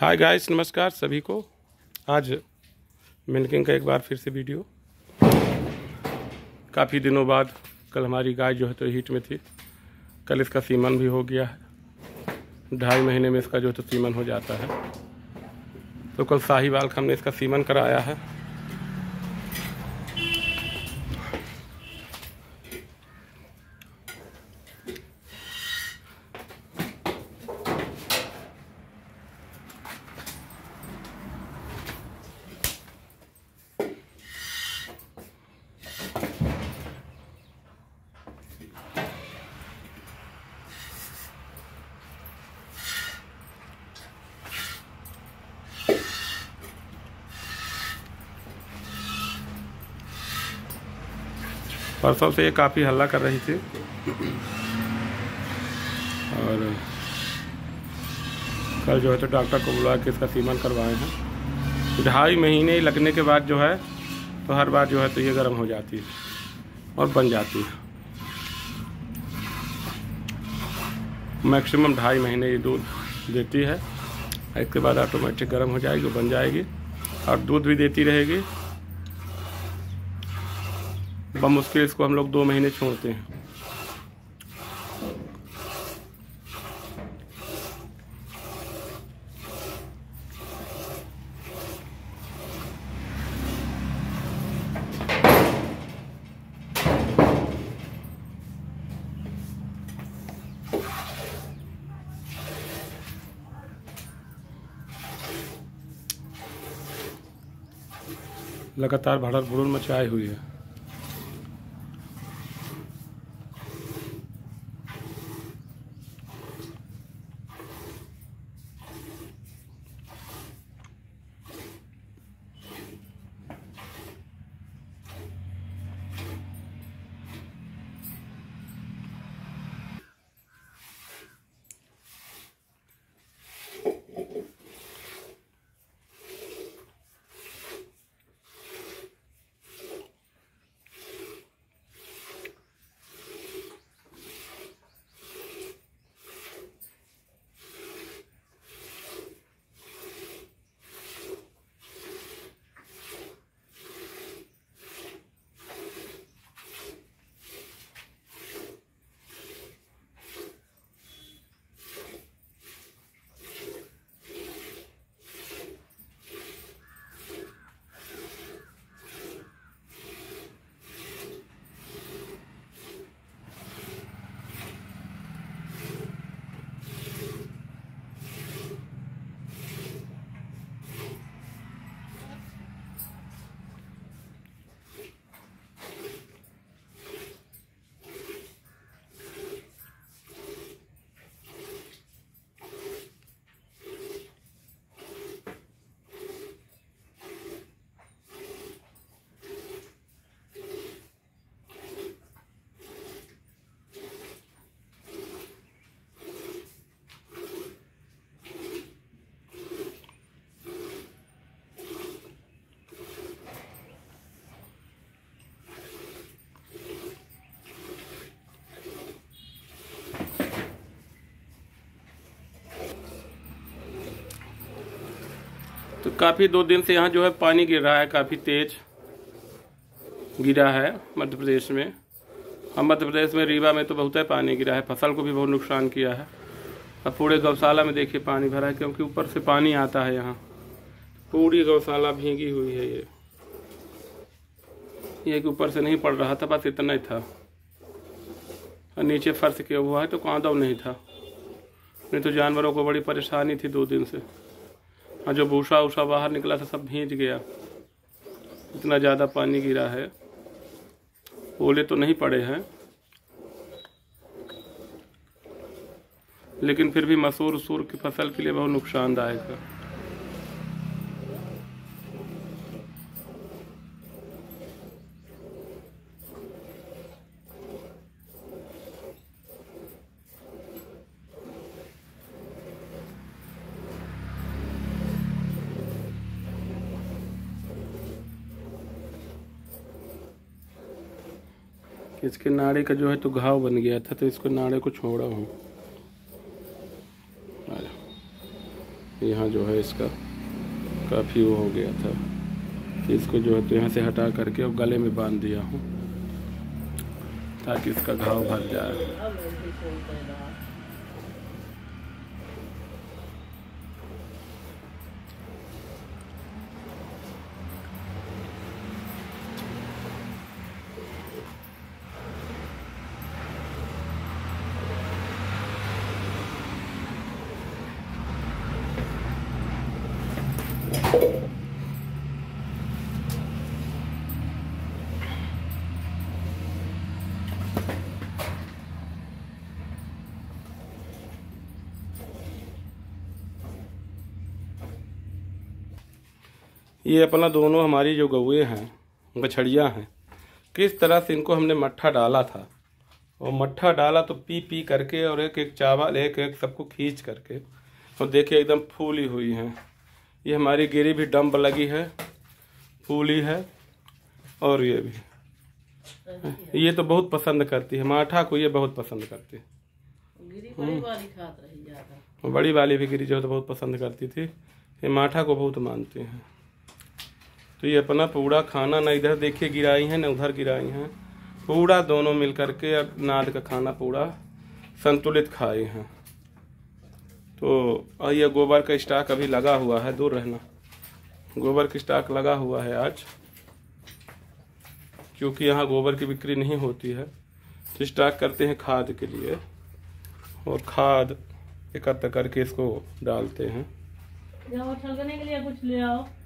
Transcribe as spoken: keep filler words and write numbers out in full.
Hi guys, नमस्कार सभी को। आज मिल्किंग का एक बार फिर से वीडियो। काफ़ी दिनों बाद कल हमारी गाय जो है तो हीट में थी। कल इसका सीमन भी हो गया है। ढाई महीने में इसका जो है तो सीमन हो जाता है। तो कल साहिवाल का हमने इसका सीमन कराया है। परसों से ये काफ़ी हल्ला कर रही थी और कल जो है तो डॉक्टर को बुला के इसका सीमन करवाए हैं। ढाई महीने लगने के बाद जो है तो हर बार जो है तो ये गर्म हो जाती है और बन जाती है। मैक्सिमम ढाई महीने ये दूध देती है। इसके बाद ऑटोमेटिक गर्म हो जाएगी, बन जाएगी और दूध भी देती रहेगी। बमुश्किल इसको हम लोग दो महीने छोड़ते हैं। लगातार भड़क भुड़ुन मचाई हुई है। तो काफ़ी दो दिन से यहाँ जो है पानी गिर रहा है, काफ़ी तेज गिरा है मध्य प्रदेश में। हम मध्य प्रदेश में रीवा में तो बहुत है पानी गिरा है, फसल को भी बहुत नुकसान किया है। अब पूरे गौशाला में देखिए पानी भरा है, क्योंकि ऊपर से पानी आता है। यहाँ पूरी गौशाला भीगी हुई है। ये ये कि ऊपर से नहीं पड़ रहा था, बस इतना ही था। और नीचे फर्श किया हुआ है तो कांदव नहीं था, नहीं तो जानवरों को बड़ी परेशानी थी दो दिन से। और जो भूसा उसा बाहर निकला था सब भींच गया, इतना ज़्यादा पानी गिरा है। ओले तो नहीं पड़े हैं, लेकिन फिर भी मसूर उसूर की फसल के लिए बहुत नुकसानदायक है। इसके नाड़े का जो है तो घाव बन गया था, तो इसको नाड़े को छोड़ा हूँ। यहाँ जो है इसका काफ़ी वो हो गया था। इसको जो है तो यहाँ से हटा करके और गले में बांध दिया हूँ ताकि इसका घाव भर जाए। ये अपना दोनों हमारी जो गौए हैं, बछड़ियाँ हैं, किस तरह से इनको हमने मट्ठा डाला था और मट्ठा डाला तो पी पी करके और एक एक चावल एक एक सबको खींच करके, और देखिए एकदम फूली हुई हैं। ये हमारी गिरी भी डंप लगी है, फूली है, और ये भी, ये तो बहुत पसंद करती है माठा को, ये बहुत पसंद करती है। बड़ी वाली खात रही ज्यादा, बड़ी वाली भी गिरी जो तो बहुत पसंद करती थी, ये माठा को बहुत मानती हैं। तो ये अपना पूरा खाना ना इधर देखिए गिराई हैं ना उधर गिराई हैं, पूरा दोनों मिल करके अब नाद का खाना पूरा संतुलित खाए हैं। तो ये गोबर का स्टॉक अभी लगा हुआ है, दूर रहना, गोबर का स्टॉक लगा हुआ है आज, क्योंकि यहाँ गोबर की बिक्री नहीं होती है तो स्टॉक करते हैं खाद के लिए, और खाद एकत्र करके इसको डालते हैं। जाओ ठलकने के लिए कुछ ले आओ।